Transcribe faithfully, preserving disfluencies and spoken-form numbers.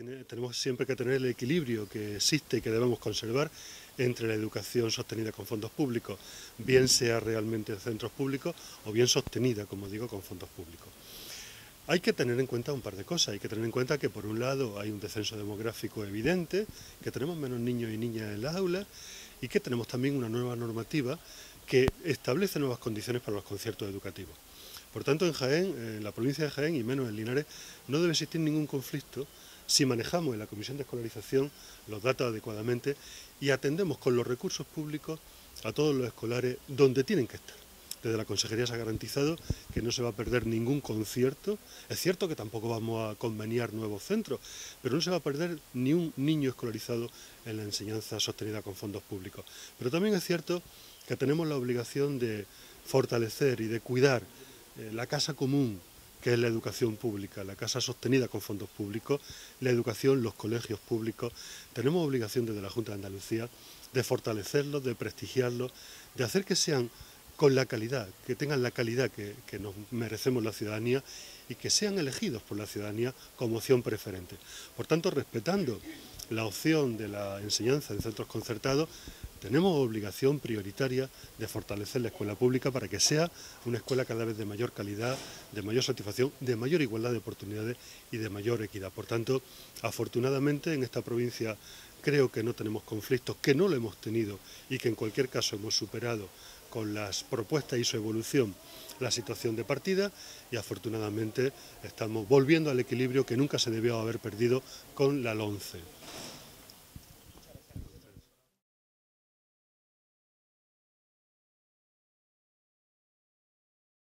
tiene, tenemos siempre que tener el equilibrio que existe y que debemos conservar entre la educación sostenida con fondos públicos, bien sea realmente de centros públicos o bien sostenida, como digo, con fondos públicos. Hay que tener en cuenta un par de cosas. Hay que tener en cuenta que, por un lado, hay un descenso demográfico evidente, que tenemos menos niños y niñas en las aulas y que tenemos también una nueva normativa que establece nuevas condiciones para los conciertos educativos. Por tanto, en Jaén, en la provincia de Jaén y menos en Linares, no debe existir ningún conflicto si manejamos en la Comisión de Escolarización los datos adecuadamente y atendemos con los recursos públicos a todos los escolares donde tienen que estar. Desde la Consejería se ha garantizado que no se va a perder ningún concierto. Es cierto que tampoco vamos a conveniar nuevos centros, pero no se va a perder ni un niño escolarizado en la enseñanza sostenida con fondos públicos. Pero también es cierto que tenemos la obligación de fortalecer y de cuidar eh, la casa común, que es la educación pública, la casa sostenida con fondos públicos, la educación, los colegios públicos. Tenemos obligación desde la Junta de Andalucía de fortalecerlos, de prestigiarlos, de hacer que sean con la calidad, que tengan la calidad que, que nos merecemos la ciudadanía y que sean elegidos por la ciudadanía como opción preferente. Por tanto, respetando la opción de la enseñanza en centros concertados, tenemos obligación prioritaria de fortalecer la escuela pública para que sea una escuela cada vez de mayor calidad, de mayor satisfacción, de mayor igualdad de oportunidades y de mayor equidad. Por tanto, afortunadamente en esta provincia creo que no tenemos conflictos, que no lo hemos tenido y que en cualquier caso hemos superado con las propuestas y su evolución la situación de partida y afortunadamente estamos volviendo al equilibrio que nunca se debió haber perdido con la LOMCE.